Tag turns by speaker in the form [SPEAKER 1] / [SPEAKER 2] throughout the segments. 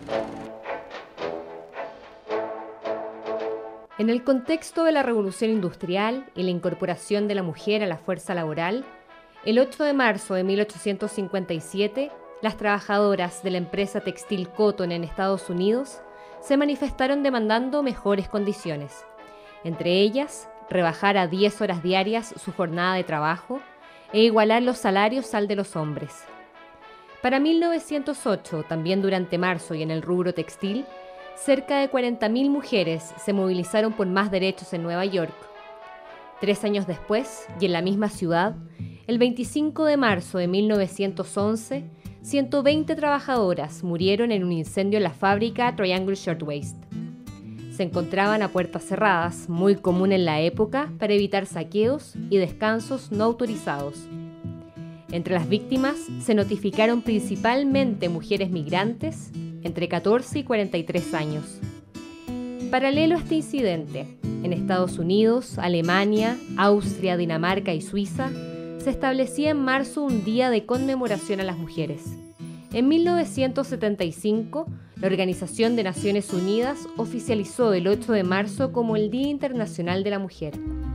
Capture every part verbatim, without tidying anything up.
[SPEAKER 1] En el contexto de la revolución industrial y la incorporación de la mujer a la fuerza laboral, el ocho de marzo de mil ochocientos cincuenta y siete, las trabajadoras de la empresa textil Cotton en Estados Unidos se manifestaron demandando mejores condiciones. Entre ellas, rebajar a diez horas diarias su jornada de trabajo e igualar los salarios al de los hombres. Para mil novecientos ocho, también durante marzo y en el rubro textil, cerca de cuarenta mil mujeres se movilizaron por más derechos en Nueva York. Tres años después, y en la misma ciudad, el veinticinco de marzo de mil novecientos once, ciento veinte trabajadoras murieron en un incendio en la fábrica Triangle Shirtwaist. Se encontraban a puertas cerradas, muy común en la época, para evitar saqueos y descansos no autorizados. Entre las víctimas se notificaron principalmente mujeres migrantes entre catorce y cuarenta y tres años. Paralelo a este incidente, en Estados Unidos, Alemania, Austria, Dinamarca y Suiza, se establecía en marzo un día de conmemoración a las mujeres. En mil novecientos setenta y cinco, la Organización de Naciones Unidas oficializó el ocho de marzo como el Día Internacional de la Mujer.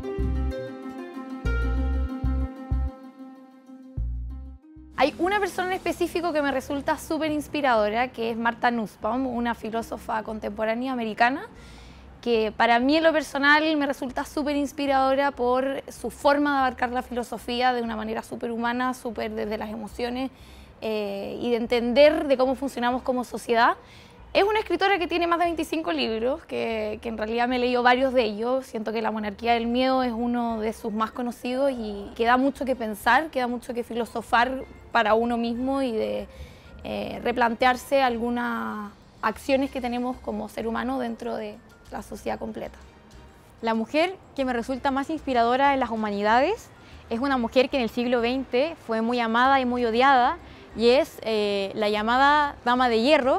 [SPEAKER 2] Hay una persona en específico que me resulta súper inspiradora, que es Martha Nussbaum, una filósofa contemporánea americana, que para mí en lo personal me resulta súper inspiradora por su forma de abarcar la filosofía de una manera súper humana, súper desde las emociones eh, y de entender de cómo funcionamos como sociedad. Es una escritora que tiene más de veinticinco libros, que, que en realidad me he leído varios de ellos. Siento que La monarquía del miedo es uno de sus más conocidos y que da mucho que pensar, que da mucho que filosofar para uno mismo y de eh, replantearse algunas acciones que tenemos como ser humano dentro de la sociedad completa.
[SPEAKER 3] La mujer que me resulta más inspiradora en las humanidades es una mujer que en el siglo veinte fue muy amada y muy odiada y es eh, la llamada Dama de Hierro,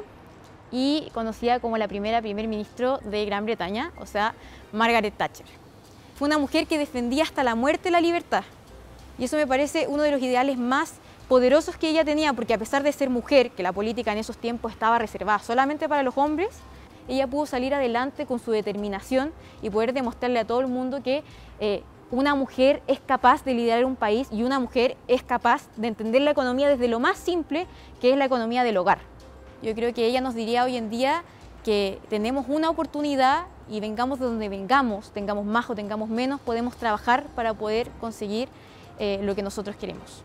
[SPEAKER 3] y conocida como la primera primer ministro de Gran Bretaña, o sea, Margaret Thatcher. Fue una mujer que defendía hasta la muerte la libertad, y eso me parece uno de los ideales más poderosos que ella tenía, porque a pesar de ser mujer, que la política en esos tiempos estaba reservada solamente para los hombres, ella pudo salir adelante con su determinación y poder demostrarle a todo el mundo que eh, una mujer es capaz de liderar un país y una mujer es capaz de entender la economía desde lo más simple, que es la economía del hogar. Yo creo que ella nos diría hoy en día que tenemos una oportunidad y vengamos de donde vengamos, tengamos más o tengamos menos, podemos trabajar para poder conseguir eh, lo que nosotros queremos.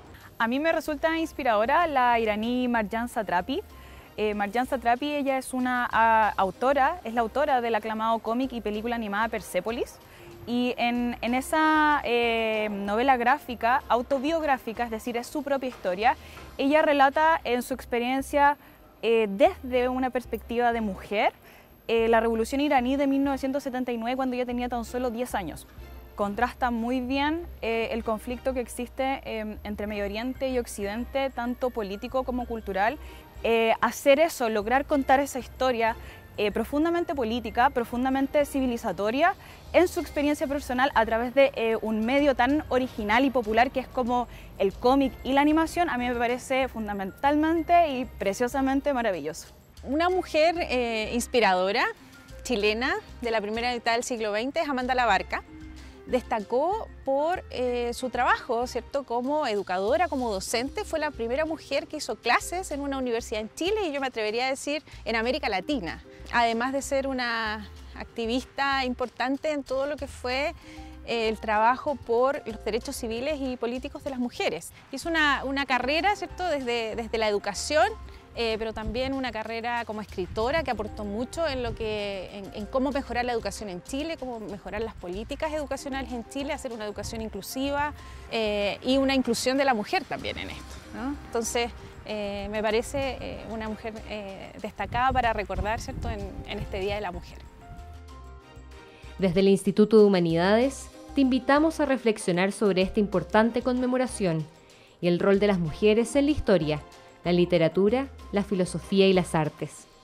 [SPEAKER 4] A mí me resulta inspiradora la iraní Marjane Satrapi. Eh, Marjane Satrapi, ella es una a, autora, es la autora del aclamado cómic y película animada Persepolis. Y en, en esa eh, novela gráfica, autobiográfica, es decir, es su propia historia, ella relata en su experiencia eh, desde una perspectiva de mujer eh, la revolución iraní de mil novecientos setenta y nueve, cuando ella tenía tan solo diez años. Contrasta muy bien eh, el conflicto que existe eh, entre Medio Oriente y Occidente, tanto político como cultural. Eh, hacer eso, lograr contar esa historia eh, profundamente política, profundamente civilizatoria, en su experiencia personal a través de eh, un medio tan original y popular que es como el cómic y la animación, a mí me parece fundamentalmente y preciosamente maravilloso.
[SPEAKER 5] Una mujer eh, inspiradora, chilena, de la primera mitad del siglo veinte, es Amanda Labarca. Destacó por eh, su trabajo, ¿cierto? Como educadora, como docente. Fue la primera mujer que hizo clases en una universidad en Chile y yo me atrevería a decir en América Latina. Además de ser una activista importante en todo lo que fue eh, el trabajo por los derechos civiles y políticos de las mujeres. Hizo una, una carrera, ¿cierto? Desde, desde la educación, Eh, pero también una carrera como escritora que aportó mucho en, lo que, en, en cómo mejorar la educación en Chile, cómo mejorar las políticas educacionales en Chile, hacer una educación inclusiva eh, y una inclusión de la mujer también en esto, ¿no? Entonces, eh, me parece eh, una mujer eh, destacada para recordar, ¿cierto?, en, en este Día de la Mujer.
[SPEAKER 1] Desde el Instituto de Humanidades, te invitamos a reflexionar sobre esta importante conmemoración y el rol de las mujeres en la historia, la literatura, la filosofía y las artes.